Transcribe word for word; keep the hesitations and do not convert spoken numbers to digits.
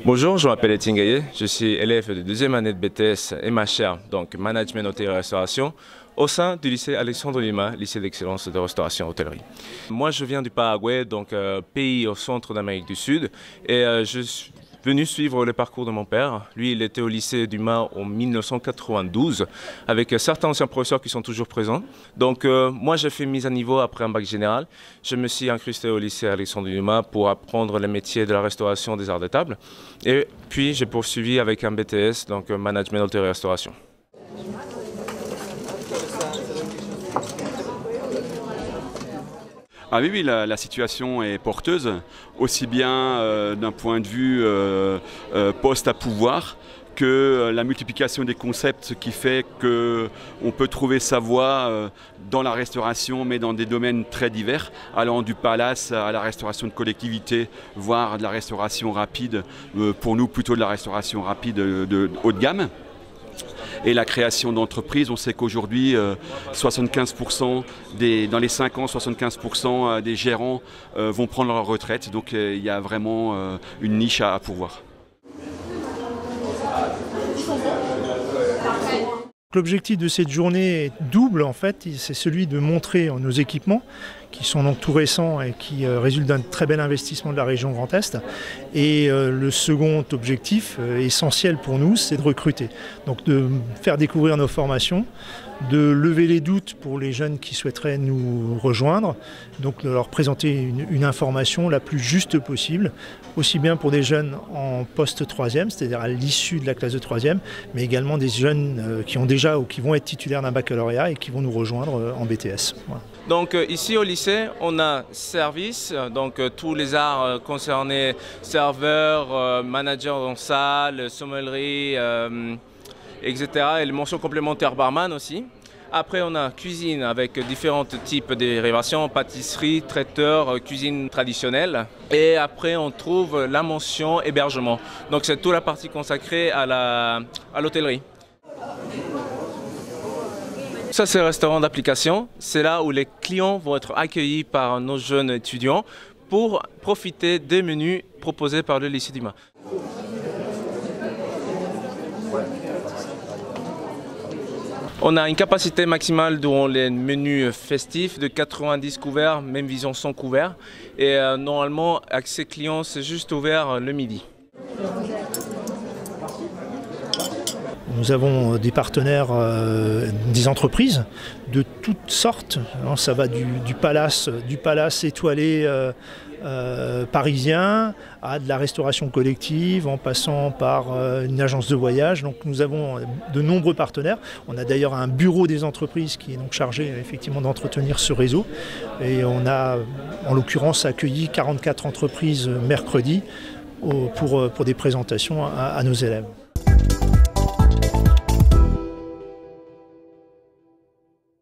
Bonjour, je m'appelle Etienne Gaillet, je suis élève de deuxième année de B T S et ma chaire, donc Management Hôtellerie et Restauration, au sein du lycée Alexandre Lima, lycée d'excellence de restauration et hôtellerie. Moi je viens du Paraguay, donc euh, pays au centre d'Amérique du Sud, et euh, je suis venu suivre le parcours de mon père. Lui, il était au lycée du Mans en mille neuf cent quatre-vingt-douze, avec certains anciens professeurs qui sont toujours présents. Donc euh, moi j'ai fait mise à niveau après un bac général. Je me suis incrusté au lycée Alexandre Dumas pour apprendre le métier de la restauration des arts de table. Et puis j'ai poursuivi avec un B T S, donc Management Hôtellerie et Restauration. Ah oui, oui, la, la situation est porteuse, aussi bien euh, d'un point de vue euh, euh, poste à pouvoir que euh, la multiplication des concepts qui fait qu'on peut trouver sa voie euh, dans la restauration, mais dans des domaines très divers, allant du palace à la restauration de collectivité, voire de la restauration rapide, euh, pour nous plutôt de la restauration rapide de, de haut de gamme. Et la création d'entreprises, on sait qu'aujourd'hui, euh, soixante-quinze pour cent des, dans les cinq ans, soixante-quinze pour cent des gérants euh, vont prendre leur retraite. Donc euh, il y a vraiment euh, une niche à, à pourvoir. L'objectif de cette journée est double en fait, c'est celui de montrer nos équipements qui sont donc tout récents et qui euh, résultent d'un très bel investissement de la région Grand Est. Et euh, le second objectif euh, essentiel pour nous, c'est de recruter. Donc de faire découvrir nos formations, de lever les doutes pour les jeunes qui souhaiteraient nous rejoindre, donc de leur présenter une, une information la plus juste possible, aussi bien pour des jeunes en post-troisième, c'est-à-dire à l'issue de la classe de troisième, mais également des jeunes euh, qui ont déjà ou qui vont être titulaires d'un baccalauréat et qui vont nous rejoindre euh, en B T S. Voilà. Donc euh, ici au lycée, on a service, donc euh, tous les arts euh, concernés, serveur, euh, manager en salle, sommellerie, euh, et cetera. Et les mentions complémentaires barman aussi. Après, on a cuisine avec différents types de dérivations, pâtisserie, traiteur, cuisine traditionnelle. Et après, on trouve la mention hébergement. Donc c'est toute la partie consacrée à la, à l'hôtellerie. Ça, c'est le restaurant d'application. C'est là où les clients vont être accueillis par nos jeunes étudiants pour profiter des menus proposés par le lycée du Mans. On a une capacité maximale dans les menus festifs de quatre-vingt-dix couverts, même vision cent couverts. Et euh, normalement, accès client, c'est juste ouvert le midi. Nous avons des partenaires, euh, des entreprises de toutes sortes. Ça va du, du, palace, du palace étoilé euh, euh, parisien à de la restauration collective, en passant par euh, une agence de voyage. Donc nous avons de nombreux partenaires. On a d'ailleurs un bureau des entreprises qui est donc chargé effectivement d'entretenir ce réseau. Et on a en l'occurrence accueilli quarante-quatre entreprises mercredi pour, pour des présentations à, à nos élèves.